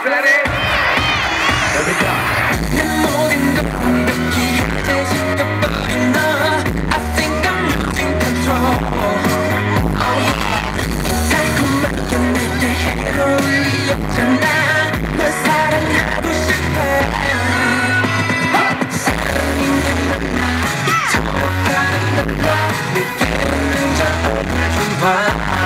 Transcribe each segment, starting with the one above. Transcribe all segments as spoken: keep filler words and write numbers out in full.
Ready? Here we go. 내 모든 걸 완벽히 되짚어버린 너. I think I'm losing control. Oh yeah. 달콤하게 내게 해로울리었잖아. 널 사랑하고 싶어. 사랑인 게 맞나? 이토록 다른 너. 느끼는 저 오늘 좀 봐.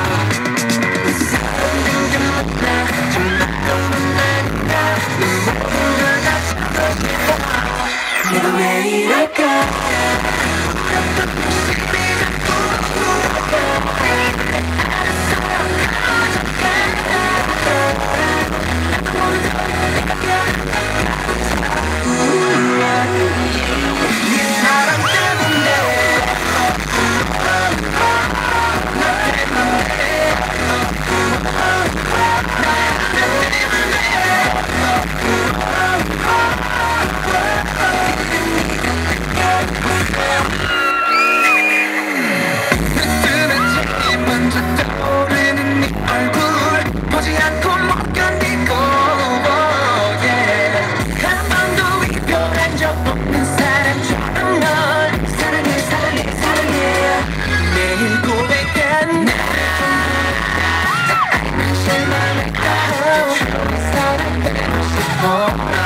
내가 왜 이럴까? 네 사랑 때문에 먼저 떠오르는 네 얼굴 보지 않고 못 견디고 oh, yeah. 한 번도 이별한 적 없는 사람처럼 널 사랑해 사랑해 사랑해 매일 고백한 날 알면 실망할까 조용히 사랑되고 싶어